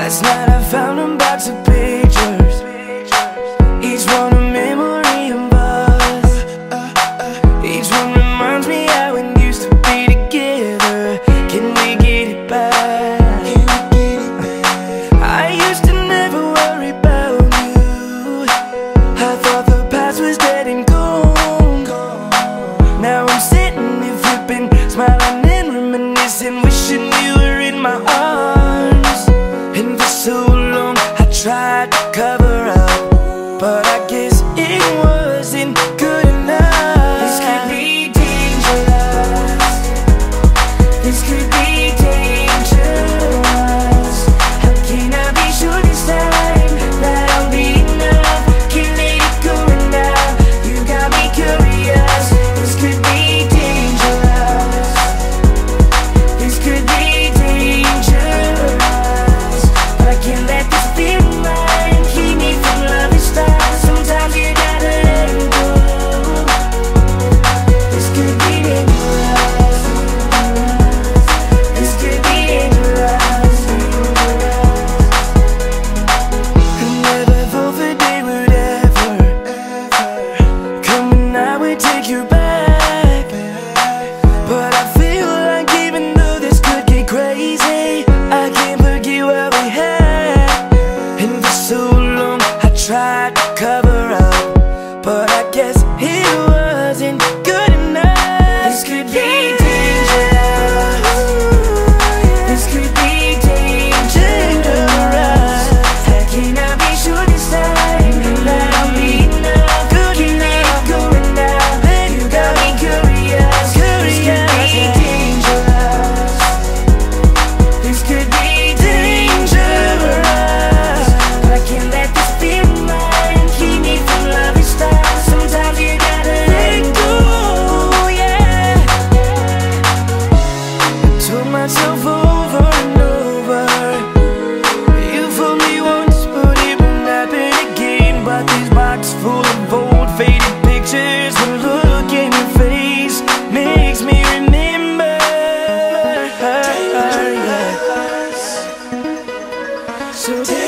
Last night I found a box of pictures, each one a memory of us. Each one reminds me how we used to be together. Can we get it back? I used to never worry about you. I thought the past was dead and gone. Now I'm sitting here flipping, smiling and reminiscing, wishing you were in my arms. And for so long I tried to cover up, but I guess it wasn't good enough. This could be dangerous. This could be dangerous. How can I be sure this time that I'll be enough? Can't let it go now. You got me curious. This could be dangerous. This could be dangerous. But I can't let this fear of mine keep me from loving stars. Sometimes you gotta let it go. This could be dangerous. This could be dangerous. I never thought the day would ever come and I would take you back. But I feel like even though this could get crazy, I can't forget what we had. And for so long I tried to cover up, but I guess it wasn't good enough. This could be dangerous. This could be dangerous. How can I be sure this time that I'll be enough? Can't let it go now. You got me curious. This could be dangerous. This could be dangerous. But I can't let this fear of mine keep me from loving stars. Sometimes you gotta let go, yeah. I told myself over and over, you fooled me once, but it won't happen again. But this box full of old faded pictures, the look in your face makes me remember. So